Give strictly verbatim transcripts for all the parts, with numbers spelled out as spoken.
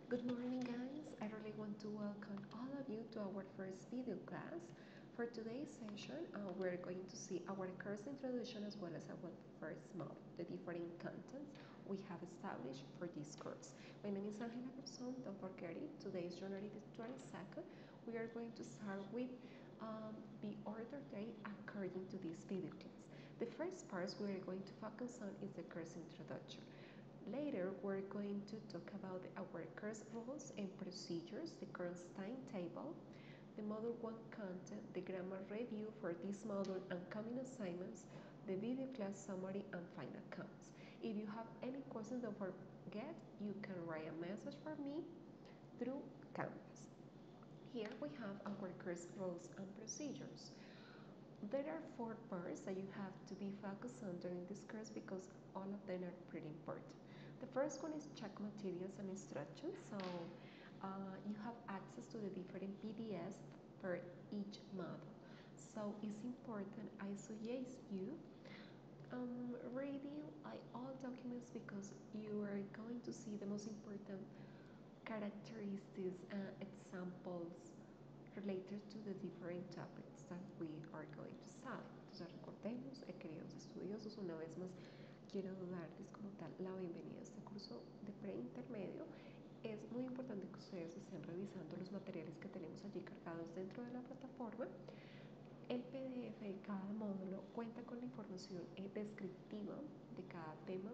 Good morning, guys. I really want to welcome all of you to our first video class. For today's session, uh, we're going to see our course introduction as well as our first model, the different contents we have established for this course. My name is Angela Garzon. Don't forget it. Today is January the twenty-second. We are going to start with um, the order date according to this video class. The first part we are going to focus on is the course introduction. Later, we're going to talk about our course rules and procedures, the course timetable, the Module one content, the grammar review for this module and coming assignments, the video class summary, and final comments. If you have any questions, don't forget you can write a message for me through Canvas. Here we have our course rules and procedures. There are four parts that you have to be focused on during this course because all of them are pretty important. The first one is check materials and instructions. So uh, you have access to the different P D Fs per each model. So it's important I suggest you um, reading uh, all documents because you are going to see the most important characteristics and examples related to the different topics that we are going to study. Entonces recordemos, eh, queridos estudiosos, una vez más quiero darles como tal la bienvenida a este curso de preintermedio. Es muy importante que ustedes estén revisando los materiales que tenemos allí cargados dentro de la plataforma. El P D F de cada módulo cuenta con la información eh, descriptiva de cada tema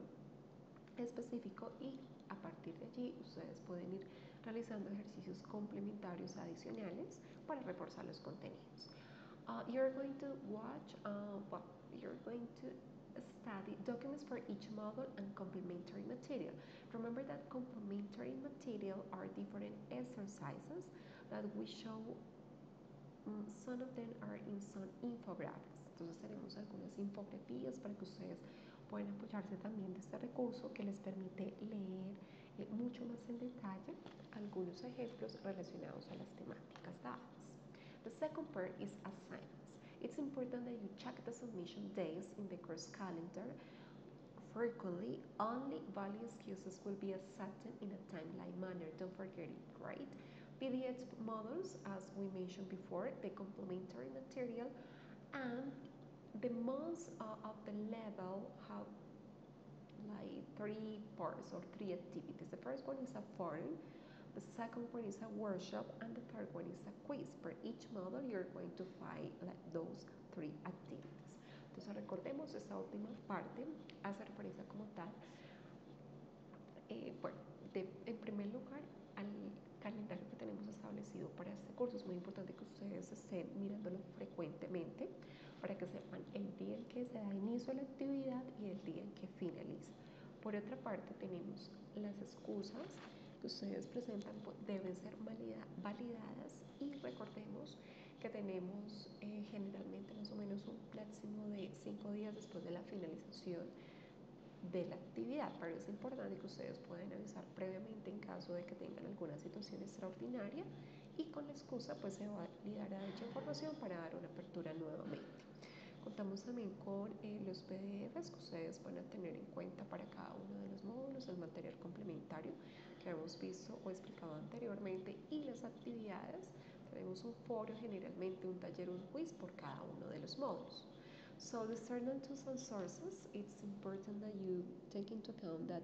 específico y a partir de allí ustedes pueden ir realizando ejercicios complementarios adicionales para reforzar los contenidos. Uh, you're going to watch, uh, well, you're going to study documents for each model and complementary material. Remember that complementary material are different exercises that we show. Mm, some of them are in some infographics. Entonces tenemos algunas infografías para que ustedes puedan apoyarse también de este recurso que les permite leer eh, mucho más en detalle algunos ejemplos relacionados a las temáticas dadas. The second part is assignments. It's important that you check the submission days in the course calendar frequently. Only valid excuses will be accepted in a timeline manner. Don't forget it, right? P D F models, as we mentioned before, the complementary material, and the most uh, of the level have like three parts or three activities. The first one is a forum, the second one is a workshop, and the third one is a quiz. For each model, you're going to find like those three activities. Entonces recordemos esta última parte, hace referencia como tal, eh, bueno, de, en primer lugar, al calendario que tenemos establecido para este curso. Es muy importante que ustedes estén mirándolo frecuentemente para que sepan el día en que se da inicio a la actividad y el día en que finaliza. Por otra parte, tenemos las excusas que ustedes presentan deben ser valida, validadas y recordemos que tenemos eh, generalmente más o menos un máximo de cinco días después de la finalización de la actividad, pero es importante que ustedes puedan avisar previamente en caso de que tengan alguna situación extraordinaria y con la excusa pues se validará dicha información para dar una apertura nuevamente. Contamos también con eh, los P D Fs que ustedes van a tener en cuenta para cada uno de los módulos, el material complementario que hemos visto o explicado anteriormente y las actividades. Tenemos un foro, generalmente un taller o un quiz por cada uno de los módulos. So the certain tools and sources, it's important that you take into account that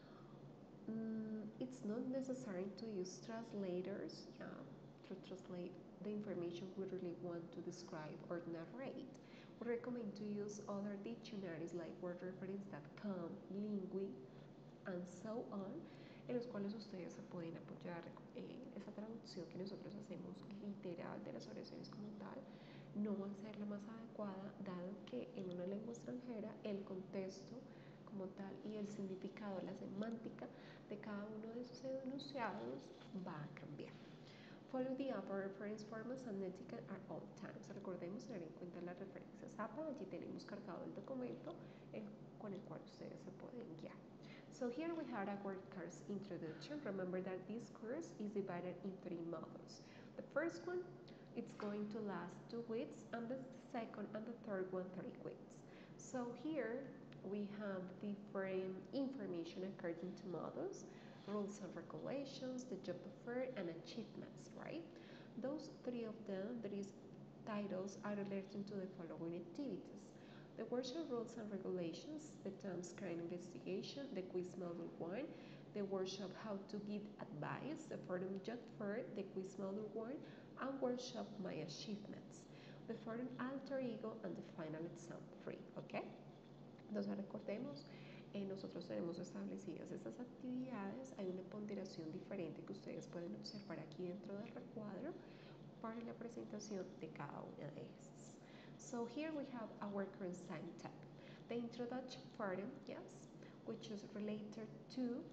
um, it's not necessary to use translators uh, to translate the information we really want to describe or narrate. We recommend to use other dictionaries like word reference dot com, Lingui, and so on, en los cuales ustedes se pueden apoyar. Eh, esa traducción que nosotros hacemos literal de las oraciones como tal no va a ser la más adecuada, dado que en una lengua extranjera el contexto como tal y el significado, la semántica de cada uno de esos enunciados va a cambiar. Follow the A P A reference formats and etiquette at all times. Recordemos tener en cuenta las referencias A P A. Allí tenemos cargado el documento el, con el cual ustedes se pueden guiar. So here we have our course introduction. Remember that this course is divided in three modules. The first one, it's going to last two weeks, and the second and the third one, three weeks. So here we have different information according to models. rules and regulations, the job offer, and achievements, right? Those three of them, there is titles are related to the following activities. The workshop rules and regulations, the terms crime investigation, the quiz model one, the workshop how to give advice, the forum job fair, the quiz model one, and workshop my achievements, the forum alter ego, and the final exam three, okay? Entonces recordemos, eh, nosotros tenemos establecidas estas actividades, hay una ponderación diferente que ustedes pueden observar aquí dentro del recuadro para la presentación de cada una de estas. So here we have our consign tab. The introduction forum, yes, which is related to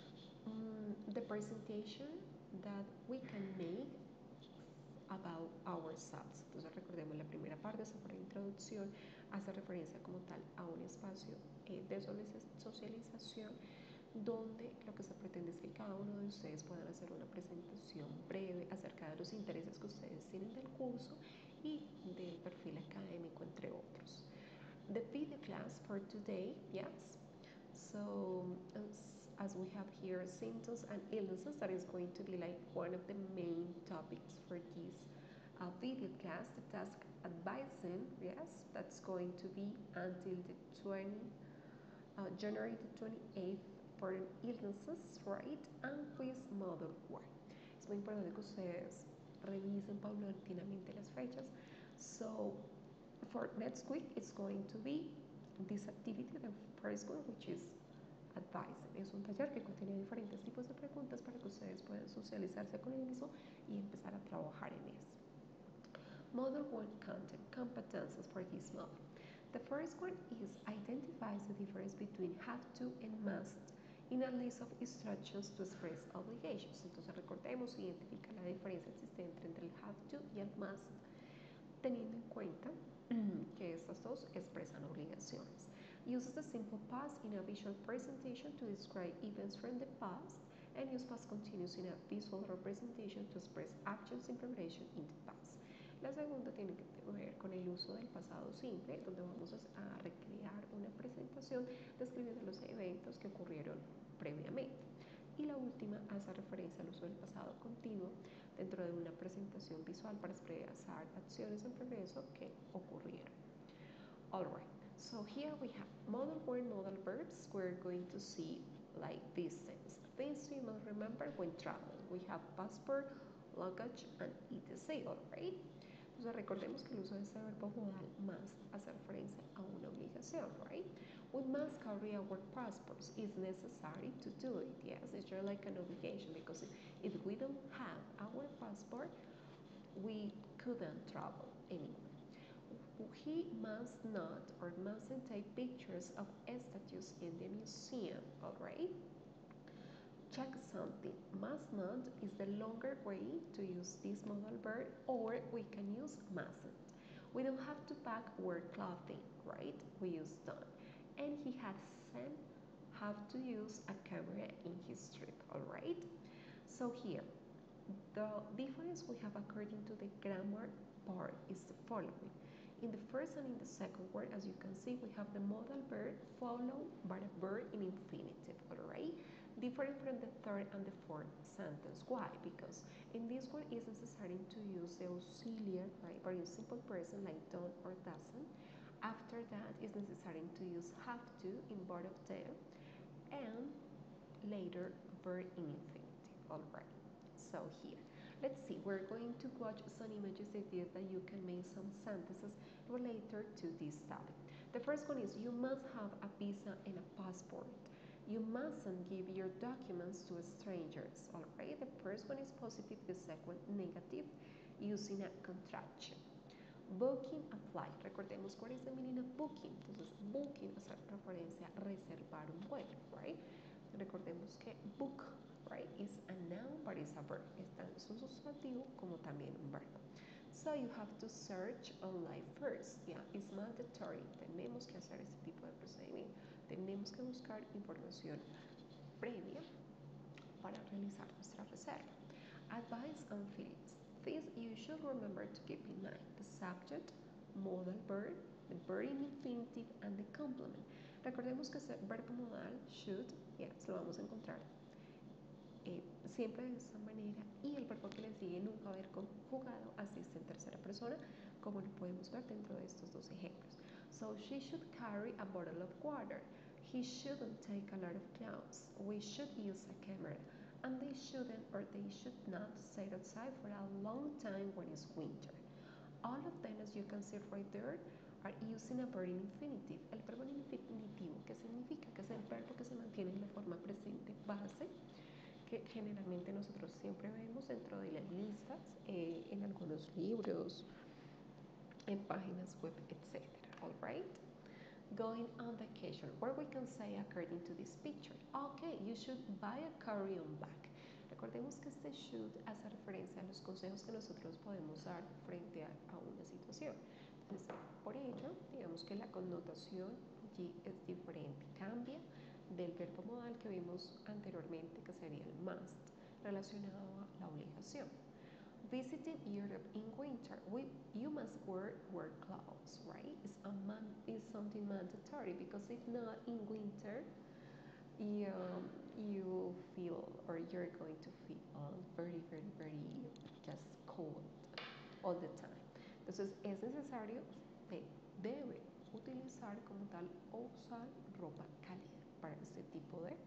um, the presentation that we can make about ourselves. Entonces recordemos la primera parte, esa fue la introducción, hace referencia como tal a un espacio eh, de socialización donde lo que se pretende es que cada uno de ustedes puedan hacer una presentación breve acerca de los intereses que ustedes tienen del curso y del perfil académico, entre otros. The video class for today, yes. So as, as we have here symptoms and illnesses, that is going to be like one of the main topics for this uh, video class. The task advising, yes, that's going to be until the twentieth, uh, January the twenty-eighth for illnesses, right? And quiz model one. Es muy importante que ustedes revisen paulatinamente las fechas. So for next week, it's going to be this activity, the first one, which is advising. Es un taller que contiene diferentes tipos de preguntas para que ustedes puedan socializarse con el mismo y empezar a trabajar en eso. Model one content, competences for this model. The first one is identifies the difference between have to and must in a list of instructions to express obligations. Entonces recordemos, identifica la diferencia existente entre el have to y el must, teniendo en cuenta que estas dos expresan obligaciones. Uses the simple past in a visual presentation to describe events from the past, and use past continuous in a visual representation to express actions in preparation in the past. La segunda tiene que ver con el uso del pasado simple, donde vamos a recrear una presentación describiendo los eventos que ocurrieron previamente. Y la última hace referencia al uso del pasado continuo dentro de una presentación visual para expresar acciones en progreso que ocurrieron. Alright, so here we have modal word, modal verbs. We're going to see like these things. Things you must remember when traveling. We have passport, luggage, and et cetera. Alright. Entonces recordemos que el uso de este verbo modal must hace referencia a una obligación, right? We must carry our passports. It's necessary to do it. Yes, it's just like an obligation because if we don't have our passport, we couldn't travel anywhere. He must not or mustn't take pictures of statues in the museum, all right? Check something. Must not is the longer way to use this modal verb, or we can use mustn't. We don't have to pack work clothing, right? We use don't. And he has sent have to use a camera in his trip, all right? So here, the difference we have according to the grammar part is the following. In the first and in the second word, as you can see, we have the modal verb followed by a verb in infinitive, all right? Different from the third and the fourth sentence. Why? Because in this one it's necessary to use the auxiliary, right, for a simple person like don't or doesn't. After that, it's necessary to use have to in both of them, and later verb in infinitive. All right. So here, let's see. We're going to watch some images of this that you can make some sentences related to this topic. The first one is you must have a visa and a passport. You mustn't give your documents to strangers, all right? The first one is positive, the second negative, using a contraction. Booking a flight. Recordemos cuál es the meaning of booking. Entonces, booking hace referencia a reservar un vuelo, right? Recordemos que book, right, is a noun, but it's a verb. Es tanto un sustantivo como también un verbo. So you have to search online first. Yeah, it's mandatory. Tenemos que hacer este tipo de procedimiento. Tenemos que buscar información previa para realizar nuestra reserva. Advice and feelings. This you should remember to keep in mind the subject, modal verb, the verb in infinitive, and the complement. Recordemos que ese verbo modal should, yes, lo vamos a encontrar siempre de esa manera, y el verbo que le sigue nunca va a haber conjugado, así está en tercera persona, como lo podemos ver dentro de estos dos ejemplos. So she should carry a bottle of water. He shouldn't take a lot of clothes. We should use a camera. And they shouldn't or they should not sit outside for a long time when it's winter. All of them, as you can see right there, are using a verb in infinitive. El verbo en infinitivo, ¿qué significa? Que es el verbo que se mantiene en la forma presente base, que generalmente nosotros siempre vemos dentro de las listas, eh, en algunos libros, en páginas web, etcétera. All right? Going on vacation, or we can say according to this picture, okay, you should buy a carry-on bag. Recordemos que este should hace referencia a los consejos que nosotros podemos dar frente a, a una situación. Entonces, por ello, digamos que la connotación allí es diferente, cambia del verbo modal que vimos anteriormente, que sería el must, relacionado a la obligación. Visiting Europe in winter, we, you must wear work clothes, right? It's, a man, it's something mandatory, because if not, in winter, you, um, you feel, or you're going to feel um, very, very, very just cold all the time. Entonces, es necesario, usted debe utilizar como tal o usar ropa cálida para este tipo de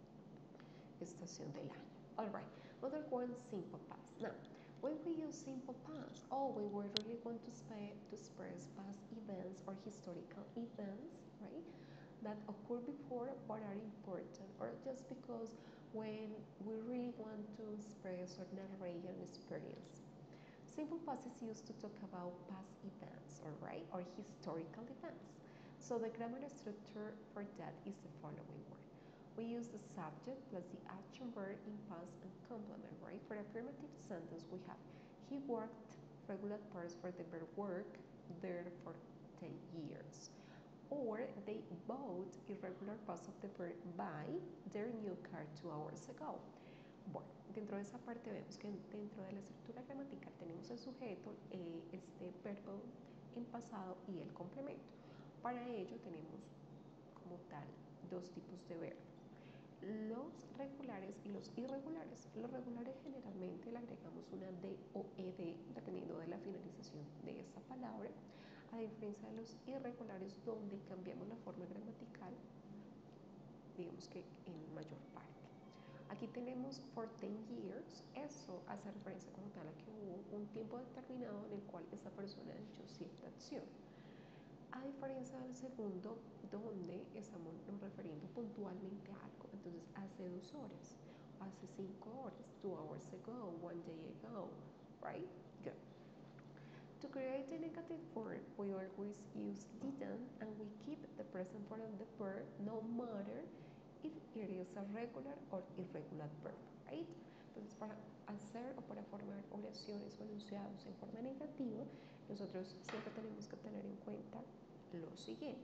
estación del año. All right, other one, simple past. Now, when we use simple past, oh, we were really going to, spe- to express past events or historical events, right, that occurred before but are important, or just because when we really want to express or narrate an experience. Simple past is used to talk about past events, all right, or historical events. So the grammar structure for that is the following one. We use the subject plus the action verb in past and complement, right? For affirmative sentence, we have he worked regular parts for the verb work there for ten years. Or they bought irregular parts of the verb buy their new car two hours ago. Bueno, dentro de esa parte vemos que dentro de la estructura gramatical tenemos el sujeto, eh, este verbo en pasado y el complemento. Para ello tenemos como tal dos tipos de verbo. Los regulares y los irregulares. Los regulares generalmente le agregamos una D o ED dependiendo de la finalización de esa palabra, a diferencia de los irregulares donde cambiamos la forma gramatical, digamos que en mayor parte. Aquí tenemos for ten years, eso hace referencia como tal a que hubo un tiempo determinado en el cual esa persona ha hecho cierta acción. A diferencia del segundo, donde estamos nos refiriendo puntualmente a algo. Entonces, hace dos horas, hace cinco horas, two hours ago, one day ago, right? Good. To create a negative form, we always use didn't, and we keep the present form of the verb no matter if it is a regular or irregular verb, right? Entonces, para hacer o para formar oraciones o enunciados en forma negativa, nosotros siempre tenemos que tener en cuenta lo siguiente.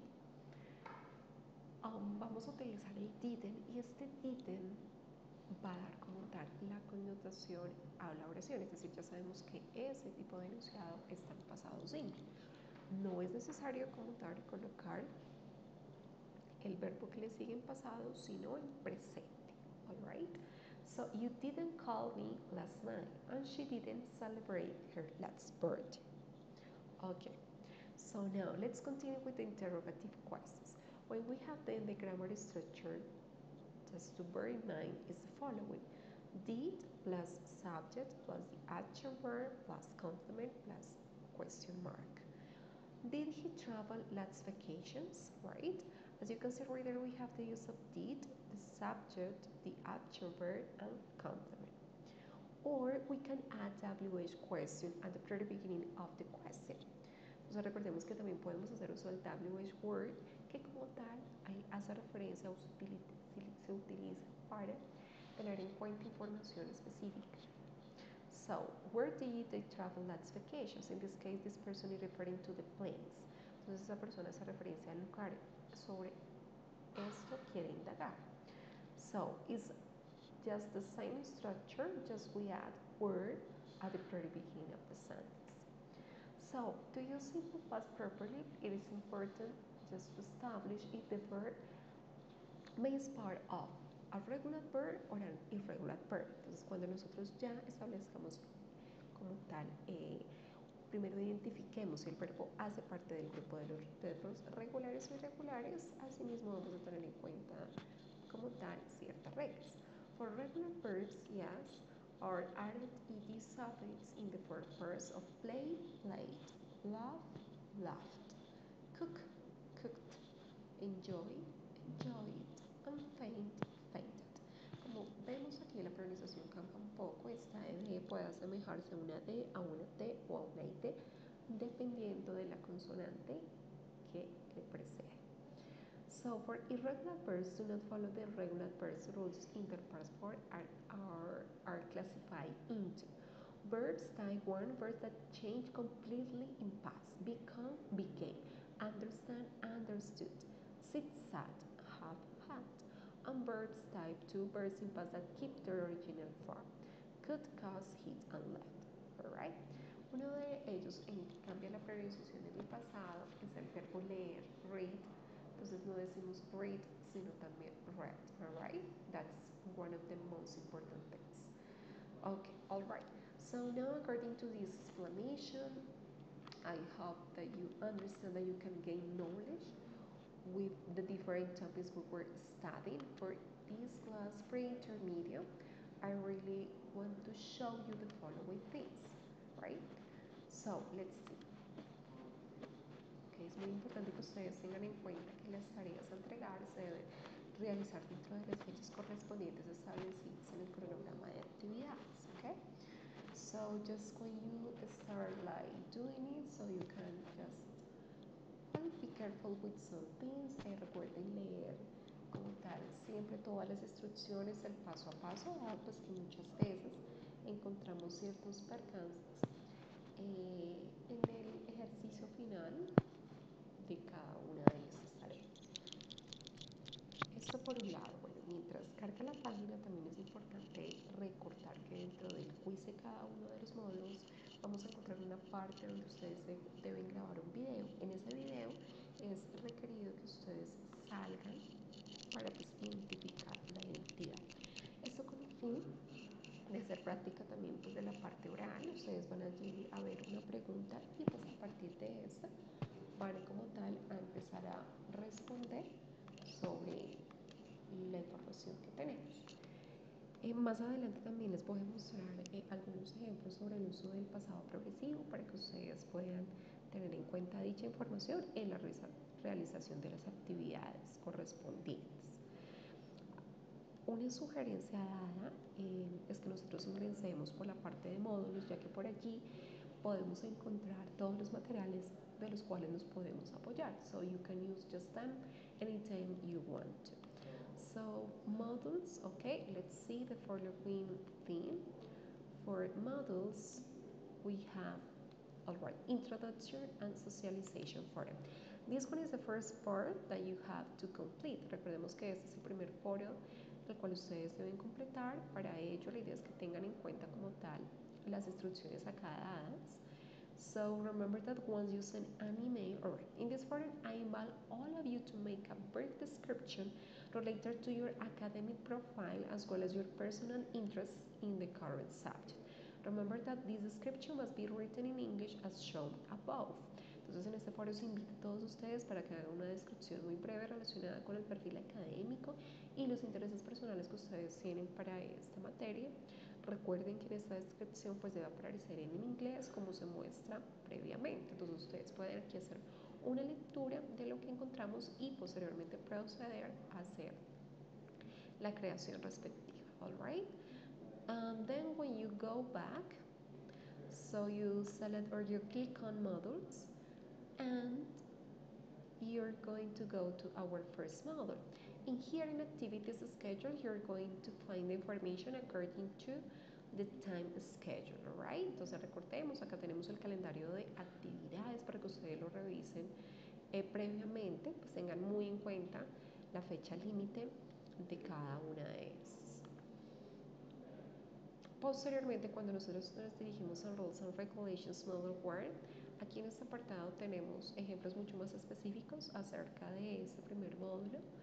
Um, vamos a utilizar el didn't, y este didn't va a dar como tal la connotación a la oración, es decir, ya sabemos que ese tipo de enunciado está en pasado simple. No es necesario como tal colocar el verbo que le sigue en pasado, sino en presente. All right? So, you didn't call me last night, and she didn't celebrate her last birthday. Okay. So now let's continue with the interrogative questions. When we have then the grammar structure, just to bear in mind, is the following. Did plus subject plus the action verb plus complement plus question mark. Did he travel last vacations, right? As you can see right there, we have the use of did, the subject, the action verb, and complement. Or we can add W H question at the very beginning of the question. Entonces recordemos que también podemos hacer uso del W H word, que como tal ahí hace referencia o se utiliza, se utiliza para tener en cuenta información específica. So, where did they travel last vacations? In this case, this person is referring to the planes. Entonces esa persona hace referencia al lugar. Sobre esto quiere indagar. So, it's just the same structure, just we add word at the very beginning of the sentence. So, to use simple past properly, it is important just to establish if the verb is part of a regular verb or an irregular verb. Entonces, cuando nosotros ya establezcamos como tal, eh, primero identifiquemos si el verbo hace parte del grupo de los verbos regulares o irregulares, asimismo vamos a tener en cuenta como tal ciertas reglas. For regular verbs, yes, are added ed suffix in the first parts of play, played, love, laughed, cook, cooked, enjoy, enjoyed, and faint, fainted. Como vemos aquí la pronunciación cambia un poco, esta D puede asemejarse a una D, a una T o a una I T, dependiendo de la consonante que le precede. So for irregular verbs do not follow the regular verbs rules. Interpars for are, are, are classified into verbs type one, verbs that change completely in past, become, became, understand, understood, sit, sat, have, had, and verbs type two, verbs in past that keep their original form, could, cause, hit, and left. Alright? Uno de ellos en que cambia la pronunciación en el pasado es el verbo leer, read. Entonces no decimos read, sino también read. Alright? That's one of the most important things. Okay, alright. So now according to this explanation, I hope that you understand that you can gain knowledge with the different topics we were studying for this class pre-intermediate. I really want to show you the following things, right? So let's see. Okay, es muy importante que ustedes tengan en cuenta que las tareas a entregar se deben realizar dentro de las fechas correspondientes establecidas en el cronograma de actividades, okay? So just when you start like doing it, so you can just well, be careful with some things. Eh, recuerden leer como tal siempre todas las instrucciones, el paso a paso, dado pues que muchas veces encontramos ciertos percances eh, en el ejercicio final de cada una de estas tareas. Esto por un lado. Bueno, mientras carga la página también es importante recordar que dentro del quiz de cada uno de los módulos vamos a encontrar una parte donde ustedes de, deben grabar un video. En ese video es requerido que ustedes salgan para pues, identificar la identidad. Esto con el fin de hacer práctica también pues, de la parte oral. Ustedes van allí a ver una pregunta y pues a partir de esta van como tal a empezar a responder sobre la información que tenemos. Eh, más adelante también les voy a mostrar eh, algunos ejemplos sobre el uso del pasado progresivo para que ustedes puedan tener en cuenta dicha información en la realización de las actividades correspondientes. Una sugerencia dada eh, es que nosotros ingresemos por la parte de módulos, ya que por allí podemos encontrar todos los materiales de los cuales nos podemos apoyar. So you can use just them anytime you want to. So modules, okay, let's see the following theme. For modules, we have, all right, introduction and socialization forum. This one is the first part that you have to complete. Recordemos que este es el primer foro el cual ustedes deben completar. Para ello, la idea es que tengan en cuenta como tal las instrucciones acá dadas. So remember that once you send an email, or in this forum, I invite all of you to make a brief description related to your academic profile as well as your personal interests in the current subject. Remember that this description must be written in English as shown above. Entonces en este foro se invita a todos ustedes para que hagan una descripción muy breve relacionada con el perfil académico y los intereses personales que ustedes tienen para esta materia. Recuerden que en esta descripción pues debe aparecer en inglés como se muestra previamente. Entonces ustedes pueden aquí hacer una lectura de lo que encontramos y posteriormente proceder a hacer la creación respectiva. Alright? And then when you go back, so you select or you click on modules and you're going to go to our first module. In here in activities schedule, you're going to find the information according to the time schedule, right? Entonces recordemos, acá tenemos el calendario de actividades para que ustedes lo revisen eh, previamente, pues tengan muy en cuenta la fecha límite de cada una de esas. Posteriormente, cuando nosotros nos dirigimos a Rules and Regulations Module one, aquí en este apartado tenemos ejemplos mucho más específicos acerca de este primer módulo.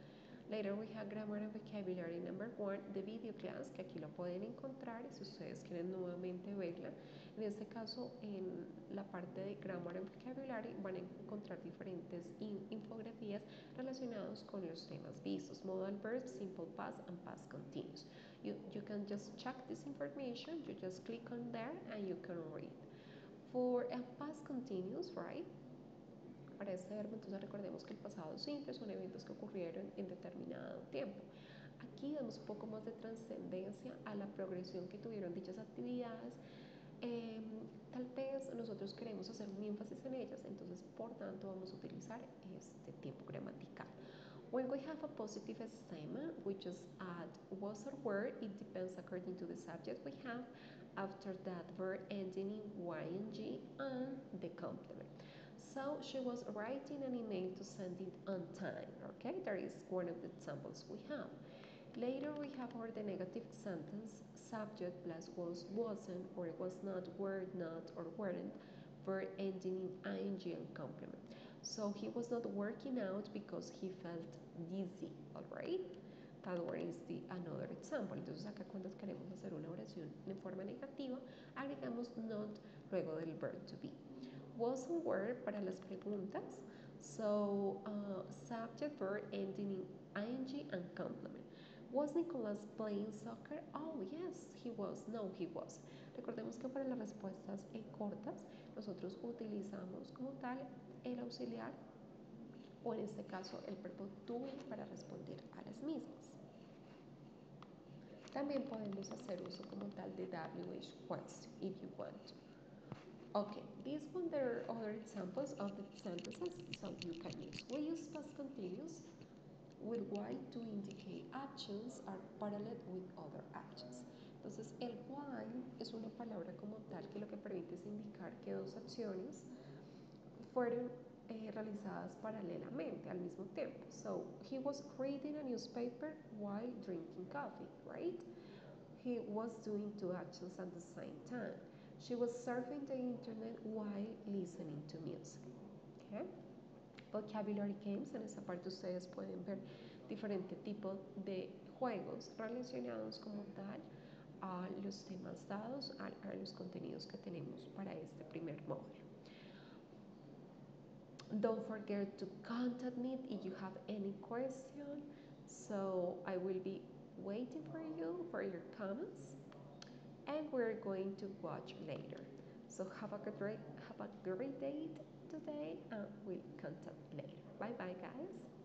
Later we have Grammar and Vocabulary number one, the video class, que aquí lo pueden encontrar si ustedes quieren nuevamente verla. En este caso, en la parte de Grammar and Vocabulary van a encontrar diferentes infografías relacionadas con los temas vistos, modal verbs, simple past, and past continuous. You, you can just check this information, you just click on there and you can read. For a past continuous, right? Para este verbo, entonces recordemos que el pasado simple son eventos que ocurrieron en determinado tiempo. Aquí damos un poco más de trascendencia a la progresión que tuvieron dichas actividades. Eh, tal vez nosotros queremos hacer un énfasis en ellas, entonces por tanto vamos a utilizar este tiempo gramatical. When we have a positive statement, we just add was or were. It depends according to the subject we have. After that verb ending in ing and the complement. So she was writing an email to send it on time. Okay, there is one of the examples we have. Later we have our the negative sentence, subject plus was, wasn't, or was not, were not, or weren't, verb ending in ing and complement. So he was not working out because he felt dizzy, all right? That one is the another example. Entonces acá cuando queremos hacer una oración en forma negativa, agregamos not luego del verb to be. Was and were para las preguntas. So uh, subject verb ending in ing and complement. Was Nicholas playing soccer? Oh yes, he was. No, he was. Recordemos que para las respuestas eh, cortas nosotros utilizamos como tal el auxiliar o en este caso el verbo to be para responder a las mismas. También podemos hacer uso como tal de W H question if you want. Okay, this one there are other examples of the sentences so you can use. We use past continuous with why to indicate actions are parallel with other actions. Entonces el why es una palabra como tal que lo que permite es indicar que dos acciones fueron eh, realizadas paralelamente al mismo tiempo. So he was reading a newspaper while drinking coffee, right? He was doing two actions at the same time. She was surfing the internet while listening to music. Okay? Vocabulary games, en esta parte ustedes pueden ver diferentes tipos de juegos relacionados como tal a los temas dados, a, a los contenidos que tenemos para este primer módulo. Don't forget to contact me if you have any question. So I will be waiting for you for your comments, and we're going to watch later. So have a great have a great day today, and we'll contact later. Bye bye, guys.